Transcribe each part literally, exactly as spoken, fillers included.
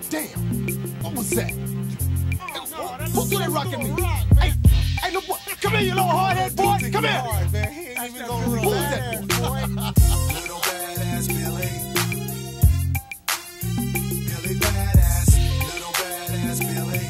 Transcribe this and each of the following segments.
Damn, what was that? Oh, no, Who threw that rock at me? Rock, hey, hey, no boy, come here, you little hard-head boy. Come here. Hard, man. He ain't even gonna Who was that boy? Little badass Billy. Billy badass. Little badass Billy.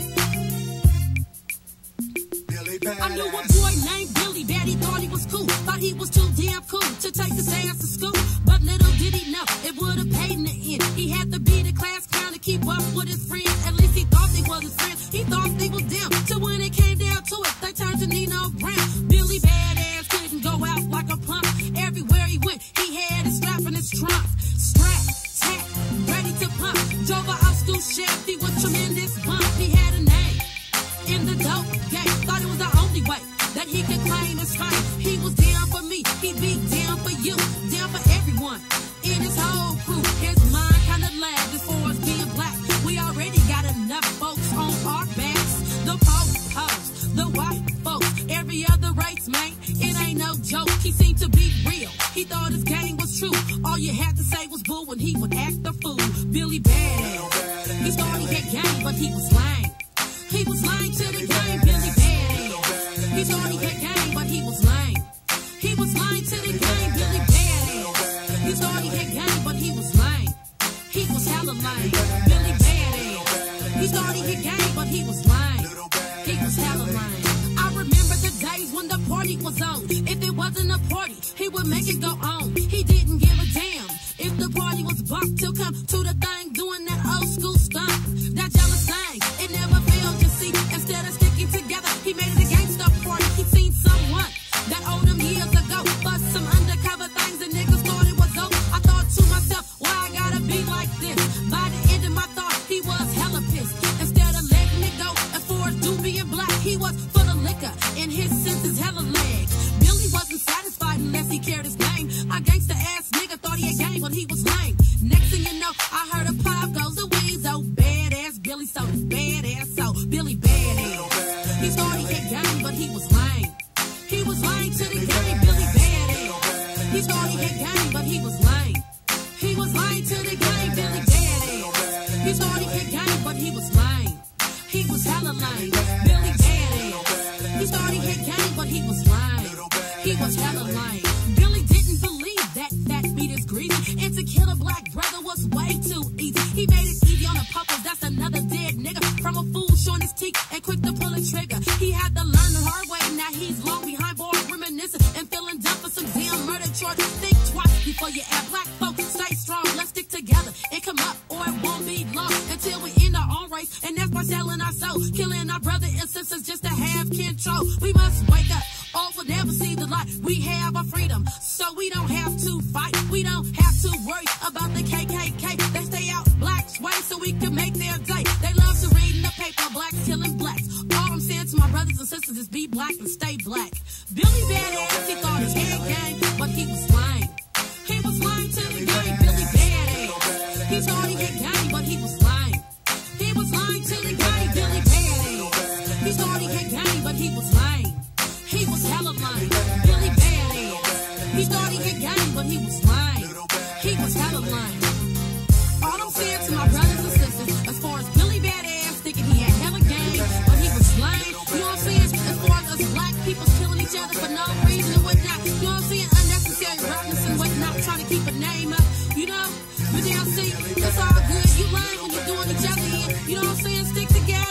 Billy badass. I knew a boy named Billy Bad. He thought he was cool. Thought he was too damn cool to take his ass to school. But little did he know, it would have paid in the end. He had to be the class clown to keep up with his friends. At least he thought they was his friends. He thought they was them. So when it came down to it, they turned to Nino Brown. Billy Badass couldn't go out like a punk. Everywhere he went, he had his strap in his trunk. Strap, tap, ready to pump. Drove a old school Chevy with tremendous bump. He had a name in the dope game. Thought it was the only way that he could claim his fame. He was down for me, he'd be down for you, down for everyone in his whole crew. His mind kinda lagged as far as being black. We already got enough folks on our backs. The po-pos, the white folks, every other race, man, it ain't no joke. He seemed to be real, he thought his game was true. All you had to say was boo when he would act the fool. Billy Badass, he thought he had game, but he was lame. He was lame to the game, Billy Badass. He thought he had game, but he was lame. He was lame to the game, Billy Badass. He thought he had game, but he was lame. He was hella lame, Billy Badass. He thought he had game, but he was lame. He was hella lame. I remember the days when the party was on. If it wasn't a party, he would make it go on. He didn't give a damn if the party was bumped. He'll come to the thing doing that old school stunt. That jealous thing, it never failed, you see. Instead of sticking together, he made it a gangsta party. He seen someone that owed him years ago, but some undercover things and niggas thought it was over. I thought to myself, why I gotta be like this? By the end of my thought, he was hella pissed. Instead of letting it go, as far as dude being black, he was full of liquor and his senses hella legs. Billy wasn't satisfied unless he cared his name. A gangsta ass nigga thought he had game, but he was lame. Next thing you know, I heard a pop goes a weasel. Badass Billy, so badass, so Billy Badass. He thought he had game, but he was lame. He was lame to the game, Billy Badass. He thought he had game, but he was lame. He was lame to the game, Billy Badass. He thought he had game, but he was lame. He was hella lame, Billy Badass. He thought he had game, but he was lame. He was hella lame. Billy didn't believe that that meat is greasy, and to kill a black brother was way too easy. He made it easy on the puppets, that's another dead nigga. From a fool showing his teeth and quick to pull a trigger. He had to learn the hard way, now he's long behind bars, reminiscing and feeling dumb for some damn murder charge. Think twice before you act. Black folks, stay strong, let's stick together and come up, or it won't be long until we end our own race. And that's by selling our soul, killing our brothers and sisters just to have control. We must wake up, or we'll never see the light. We have our freedom, so we don't have to fight. We don't have to worry about the K K K. They stay out blacks' way so we can make their day. They love to read in the paper, blacks killing blacks. All I'm saying to my brothers and sisters is be black and stay black. Billy Badass, he thought he had game, but he was lame. He was lame to the game, Billy Badass. He thought he had game, but he was lame. He was lame to the game, Billy Badass. He thought he had game, but he was lame. He was hella lame, Billy Badass. He thought he had game, but he was lame. He was hella lame. All I'm saying to my brothers and sisters, as far as Billy Badass thinking he had hella game, but he was lame. You know what I'm saying? As far as us black people killing each other for no reason and whatnot. You know what I'm saying? Unnecessary roughness and whatnot, trying to keep a name up. You know? But now see, it's all good. You lame when you're doing each other in. You know what I'm saying? Stick together.